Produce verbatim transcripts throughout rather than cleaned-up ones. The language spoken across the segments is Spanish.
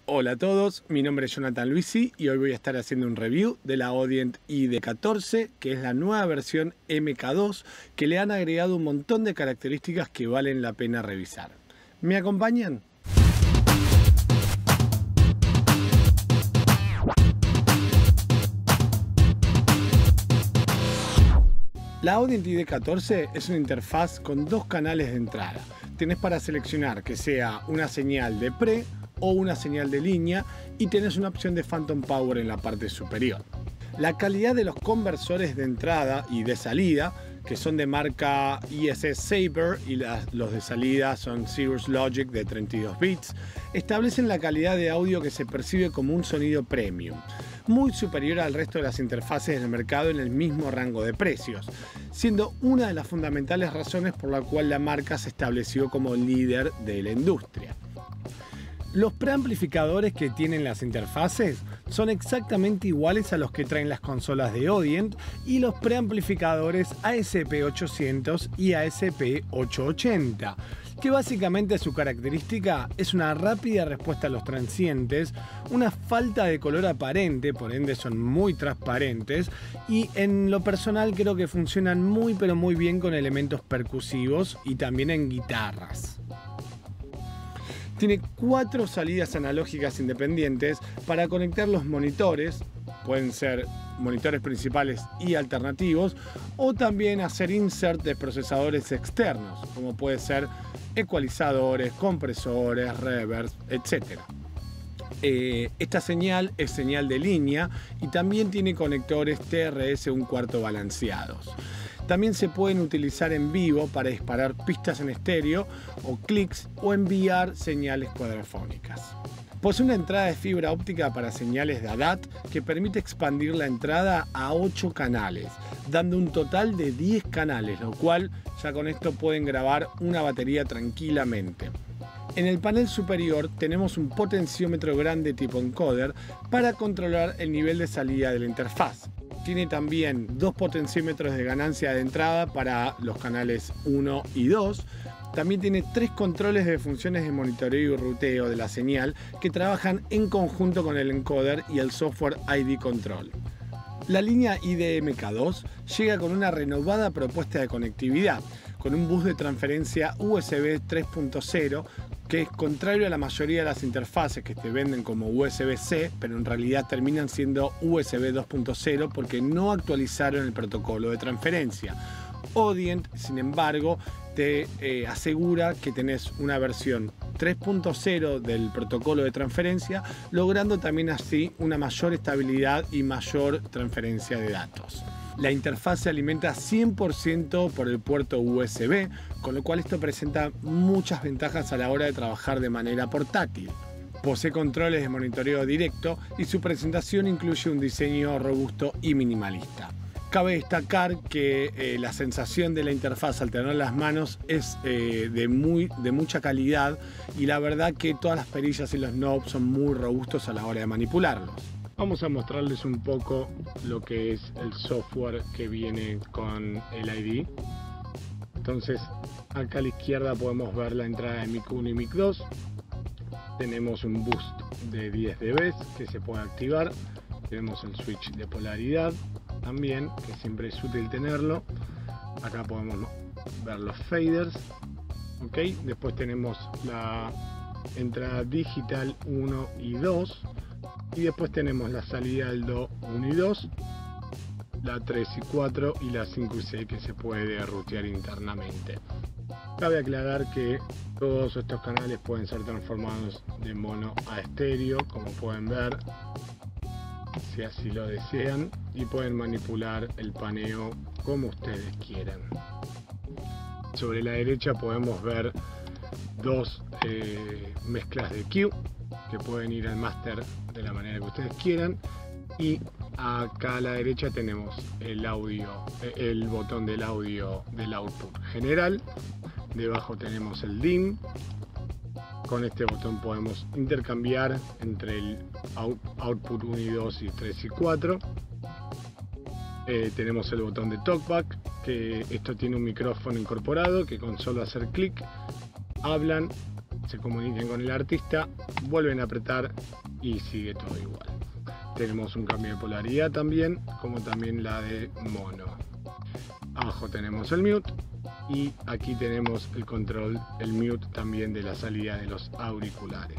Hola a todos, mi nombre es Jonathan Luisi y hoy voy a estar haciendo un review de la Audient I D catorce, que es la nueva versión M K dos, que le han agregado un montón de características que valen la pena revisar. ¿Me acompañan? La Audient I D catorce es una interfaz con dos canales de entrada. Tienes para seleccionar que sea una señal de pre o una señal de línea y tienes una opción de Phantom Power en la parte superior. La calidad de los conversores de entrada y de salida, que son de marca I S S Saber y las, los de salida son Cirrus Logic de treinta y dos bits, establecen la calidad de audio que se percibe como un sonido premium, muy superior al resto de las interfaces del mercado en el mismo rango de precios, siendo una de las fundamentales razones por la cual la marca se estableció como líder de la industria. Los preamplificadores que tienen las interfaces son exactamente iguales a los que traen las consolas de Audient y los preamplificadores A S P ochocientos y A S P ochocientos ochenta, que básicamente su característica es una rápida respuesta a los transientes, una falta de color aparente, por ende son muy transparentes, y en lo personal creo que funcionan muy pero muy bien con elementos percusivos y también en guitarras. Tiene cuatro salidas analógicas independientes para conectar los monitores, pueden ser monitores principales y alternativos, o también hacer insert de procesadores externos, como puede ser ecualizadores, compresores, reverbs, etcétera. Eh, esta señal es señal de línea y también tiene conectores T R S un cuarto balanceados. También se pueden utilizar en vivo para disparar pistas en estéreo o clics o enviar señales cuadrafónicas. Posee una entrada de fibra óptica para señales de A D A T que permite expandir la entrada a ocho canales, dando un total de diez canales, lo cual ya con esto pueden grabar una batería tranquilamente. En el panel superior tenemos un potenciómetro grande tipo encoder para controlar el nivel de salida de la interfaz. Tiene también dos potenciómetros de ganancia de entrada para los canales uno y dos. También tiene tres controles de funciones de monitoreo y ruteo de la señal que trabajan en conjunto con el encoder y el software I D Control. La línea I D M K dos llega con una renovada propuesta de conectividad, con un bus de transferencia U S B tres punto cero, que es contrario a la mayoría de las interfaces que te venden como U S B C, pero en realidad terminan siendo U S B dos punto cero porque no actualizaron el protocolo de transferencia. Audient, sin embargo, te eh, asegura que tenés una versión tres punto cero del protocolo de transferencia, logrando también así una mayor estabilidad y mayor transferencia de datos. La interfaz se alimenta cien por ciento por el puerto U S B, con lo cual esto presenta muchas ventajas a la hora de trabajar de manera portátil. Posee controles de monitoreo directo y su presentación incluye un diseño robusto y minimalista. Cabe destacar que eh, la sensación de la interfaz al tener las manos es eh, de, muy, de mucha calidad y la verdad que todas las perillas y los knobs son muy robustos a la hora de manipularlos. Vamos a mostrarles un poco lo que es el software que viene con el I D. Entonces, acá a la izquierda podemos ver la entrada de mic uno y mic dos. Tenemos un boost de diez decibelios que se puede activar. Tenemos el switch de polaridad también, que siempre es útil tenerlo. Acá podemos ver los faders. ¿Okay? Después tenemos la entrada digital uno y dos. Y después tenemos la salida del D O uno y dos, la tres y cuatro y la cinco y seis que se puede rutear internamente. Cabe aclarar que todos estos canales pueden ser transformados de mono a estéreo, como pueden ver, si así lo desean, y pueden manipular el paneo como ustedes quieran. Sobre la derecha podemos ver dos eh, mezclas de Q que pueden ir al máster de la manera que ustedes quieran, y acá a la derecha tenemos el audio, el botón del audio del output general. Debajo tenemos el D I M. Con este botón podemos intercambiar entre el out, output uno y dos y tres y cuatro. Eh, tenemos el botón de talkback, que esto tiene un micrófono incorporado que con solo hacer clic hablan se comuniquen con el artista, vuelven a apretar y sigue todo igual. Tenemos un cambio de polaridad también, como también la de mono. Abajo tenemos el mute y aquí tenemos el control, el mute también de la salida de los auriculares.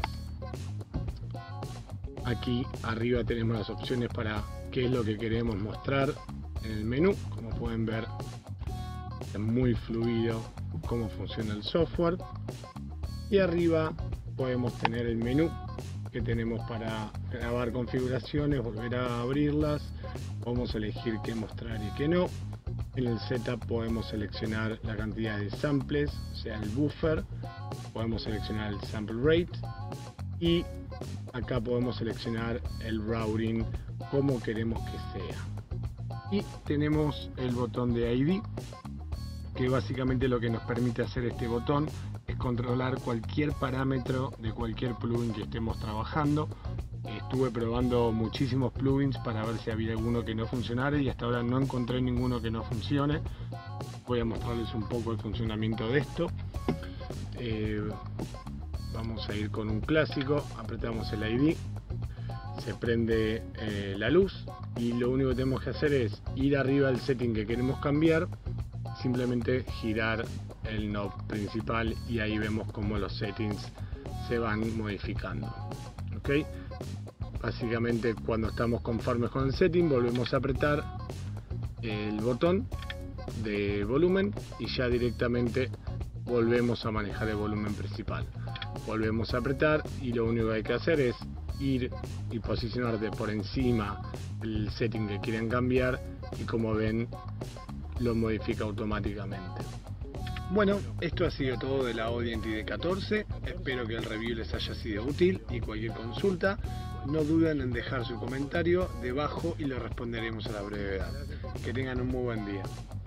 Aquí arriba tenemos las opciones para qué es lo que queremos mostrar en el menú. Como pueden ver, es muy fluido cómo funciona el software. Y arriba podemos tener el menú que tenemos para grabar configuraciones, volver a abrirlas. Podemos elegir qué mostrar y qué no. En el setup podemos seleccionar la cantidad de samples, o sea el buffer. Podemos seleccionar el sample rate y acá podemos seleccionar el routing como queremos que sea. Y tenemos el botón de I D, que básicamente lo que nos permite hacer este botón es controlar cualquier parámetro de cualquier plugin que estemos trabajando. Estuve probando muchísimos plugins para ver si había alguno que no funcionara y hasta ahora no encontré ninguno que no funcione. Voy a mostrarles un poco el funcionamiento de esto. Eh, vamos a ir con un clásico, apretamos el I D, se prende eh, la luz y lo único que tenemos que hacer es ir arriba al setting que queremos cambiar, simplemente girar el knob principal y ahí vemos cómo los settings se van modificando. ¿Okay? Básicamente cuando estamos conformes con el setting volvemos a apretar el botón de volumen y ya directamente volvemos a manejar el volumen principal. Volvemos a apretar y lo único que hay que hacer es ir y posicionar de por encima el setting que quieren cambiar y como ven lo modifica automáticamente. Bueno, esto ha sido todo de la Audient I D catorce. Espero que el review les haya sido útil y cualquier consulta no duden en dejar su comentario debajo y le responderemos a la brevedad. Que tengan un muy buen día.